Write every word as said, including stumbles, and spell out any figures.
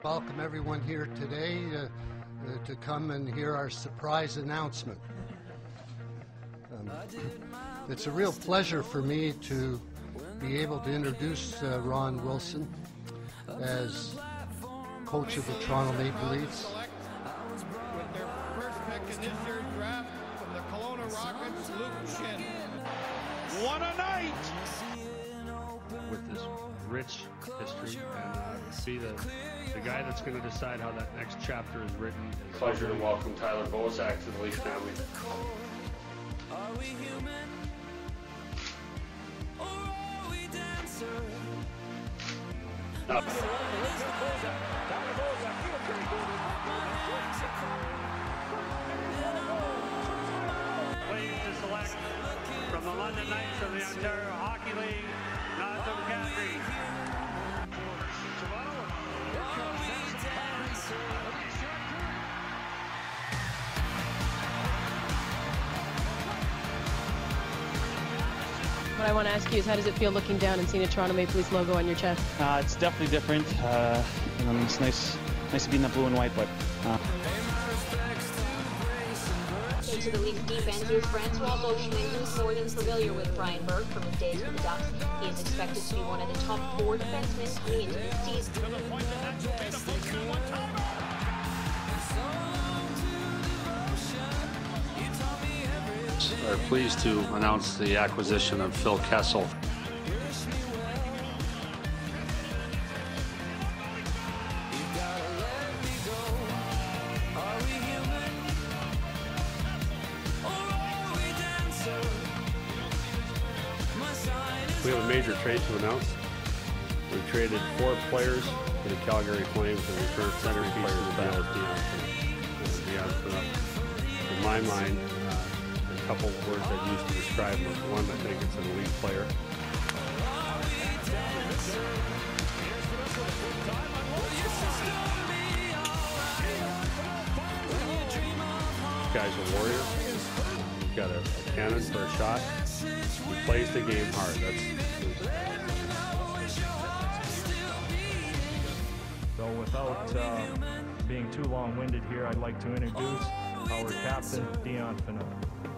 Welcome everyone here today uh, uh, to come and hear our surprise announcement. Um, it's a real pleasure for me to be able to introduce uh, Ron Wilson as coach of the Toronto Maple Leafs. With their first pick in this year's draft from the Kelowna Rockets, Luke Shin. What a night! With this rich history and uh, be the, the guy that's going to decide how that next chapter is written. Pleasure to welcome Tyler Bozak to the Leaf family. Are we human? Or are we dancer? No. Pleased to select from the London Knights of the Ontario Hockey League, Nazem Kadri. What I want to ask you is, how does it feel looking down and seeing a Toronto Maple Leafs logo on your chest? Uh, it's definitely different. Uh, you know, it's nice, nice to be in the blue and white, but. Uh. To the Leafs defense, here's Francois Beauchemin, who's more than familiar with Brian Burke from his days with the Ducks. He is expected to be one of the top four defensemen coming into the season. We're pleased to announce the acquisition of Phil Kessel. We have a major trade to announce. We traded four players for the Calgary Flames and returned center piece to the deal as Dion Phaneuf. In my mind, uh, a couple of words I'd use to describe him. One, I think it's an elite player. This guy's a warrior. He's got a, a cannon for a shot. He plays the game hard. That's So without uh, being too long-winded here, I'd like to introduce our captain, Dion Phaneuf.